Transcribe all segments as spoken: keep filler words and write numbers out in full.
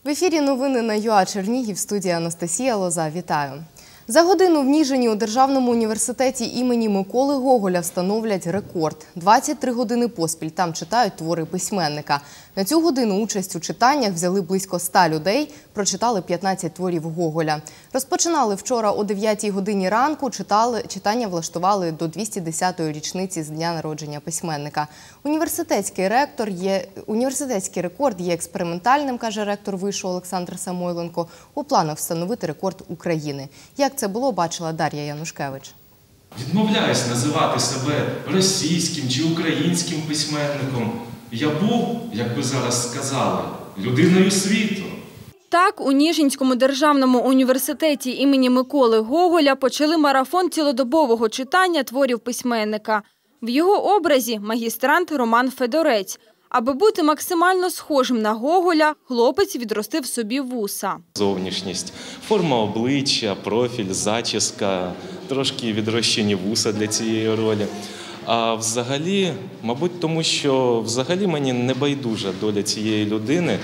В ефірі новини на ЮА Чернігів, студія Анастасія Лоза. Вітаю. За годину в Ніжині у Державному університеті імені Миколи Гоголя встановлять рекорд. двадцять три години поспіль там читають твори письменника. На цю годину участь у читаннях взяли близько ста людей, прочитали п'ятнадцять творів Гоголя. Розпочинали вчора о дев'ятій годині ранку, читали, читання влаштували до двісті десятої річниці з дня народження письменника. Університетський, ректор є, університетський рекорд є експериментальним, каже ректор вишу Олександр Самойленко. У планах встановити рекорд України. Як це було, бачила Дар'я Янушкевич. Відмовляюсь називати себе російським чи українським письменником. Я був, як би зараз сказали, людиною світу. Так, у Ніжинському державному університеті імені Миколи Гоголя почали марафон цілодобового читання творів письменника. В його образі – магістрант Роман Федорець. Аби бути максимально схожим на Гоголя, хлопець відростив собі вуса. Зовнішність, форма обличчя, профіль, зачіска, трошки відрощені вуса для цієї ролі. А взагалі, мабуть, тому що взагалі мені не байдужа доля цієї людини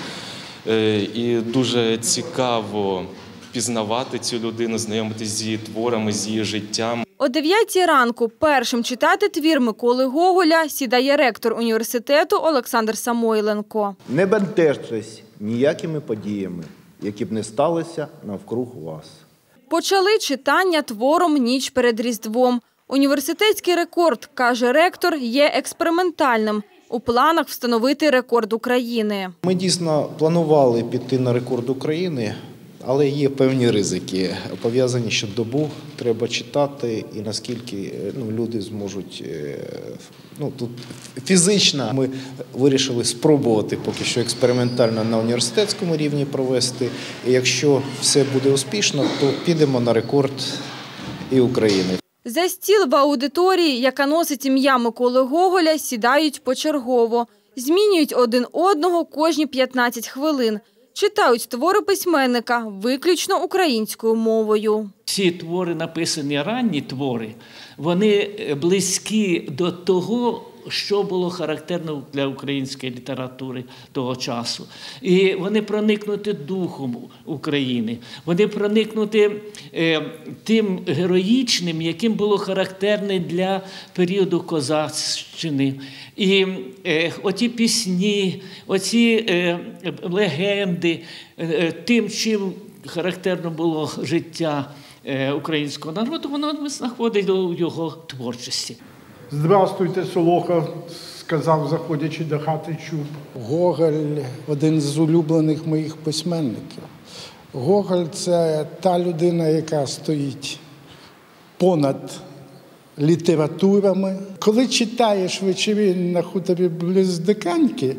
і дуже цікаво пізнавати цю людину, знайомитися з її творами, з її життям. О дев'ятій ранку першим читати твір Миколи Гоголя сідає ректор університету Олександр Самойленко. Не бентежтесь ніякими подіями, які б не сталися навкруг вас. Почали читання твором «Ніч перед Різдвом». Університетський рекорд, каже ректор, є експериментальним. У планах встановити рекорд України. Ми дійсно планували піти на рекорд України, але є певні ризики, пов'язані, що добу треба читати і наскільки ну, люди зможуть, ну тут фізично ми вирішили спробувати поки що експериментально на університетському рівні провести. І якщо все буде успішно, то підемо на рекорд і України. За стіл в аудиторії, яка носить ім'я Миколи Гоголя, сідають почергово. Змінюють один одного кожні п'ятнадцять хвилин. Читають твори письменника виключно українською мовою. Ці твори, написані ранні твори, вони близькі до того, що було характерно для української літератури того часу. І вони проникнуті духом України, вони проникнуті е, тим героїчним, яким було характерне для періоду козацщини. І е, оті пісні, оці е, легенди, е, тим, чим характерно було життя е, українського народу, воно знаходить у його творчості. «Здравствуйте, Солоха», – сказав, заходячи до хати Чуб. Гоголь – один з улюблених моїх письменників. Гоголь – це та людина, яка стоїть понад літературами. Коли читаєш вечері на хуторі близь Диканьки,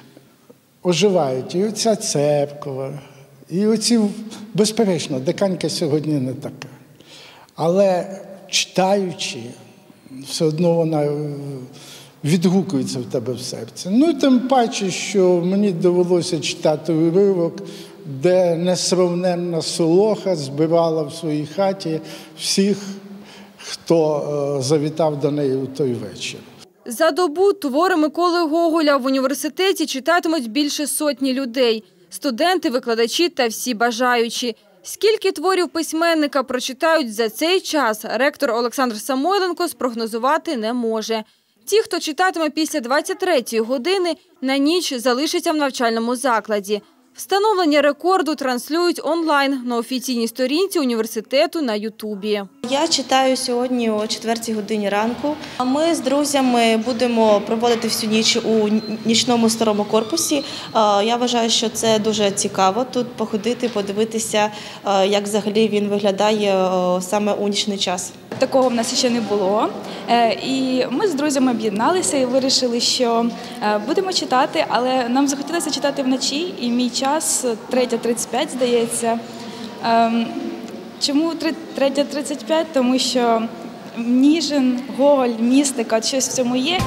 оживають і оця церква, і оці, безперечно, Диканька сьогодні не така. Але читаючи, все одно вона відгукується в тебе в серці. Ну, тим паче, що мені довелося читати уривок, де несравненна Солоха збирала в своїй хаті всіх, хто завітав до неї у той вечір. За добу твори Миколи Гоголя в університеті читатимуть більше сотні людей – студенти, викладачі та всі бажаючі. Скільки творів письменника прочитають за цей час, ректор Олександр Самойленко спрогнозувати не може. Ті, хто читатиме після двадцять третьої години, на ніч залишаться в навчальному закладі. Встановлення рекорду транслюють онлайн на офіційній сторінці університету на Ютубі. Я читаю сьогодні о четвертій годині ранку. Ми з друзями будемо проводити всю ніч у нічному старому корпусі. Я вважаю, що це дуже цікаво тут походити, подивитися, як взагалі він виглядає саме у нічний час. Такого в нас ще не було. І ми з друзями об'єдналися і вирішили, що будемо читати, але нам захотілося читати вночі, і мій час третя тридцять п'ять, здається. Чому третя тридцять п'ять? Тому що Ніжин, Гоголь, містика, щось в цьому є.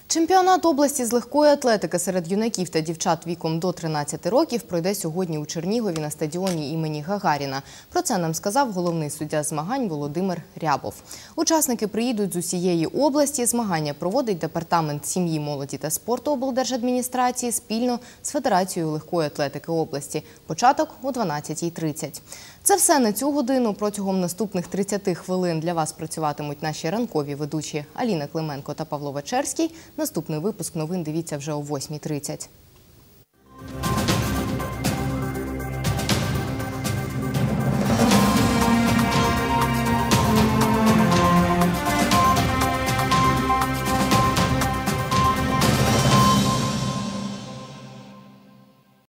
Чемпіонат області з легкої атлетики серед юнаків та дівчат віком до тринадцяти років пройде сьогодні у Чернігові на стадіоні імені Гагаріна. Про це нам сказав головний суддя змагань Володимир Рябов. Учасники приїдуть з усієї області. Змагання проводить Департамент сім'ї, молоді та спорту облдержадміністрації спільно з Федерацією легкої атлетики області. Початок о дванадцятій тридцять. Це все на цю годину. Протягом наступних тридцяти хвилин для вас працюватимуть наші ранкові ведучі Аліна Клименко та Павло Вечерський. Наступний випуск новин дивіться вже о восьмій тридцять.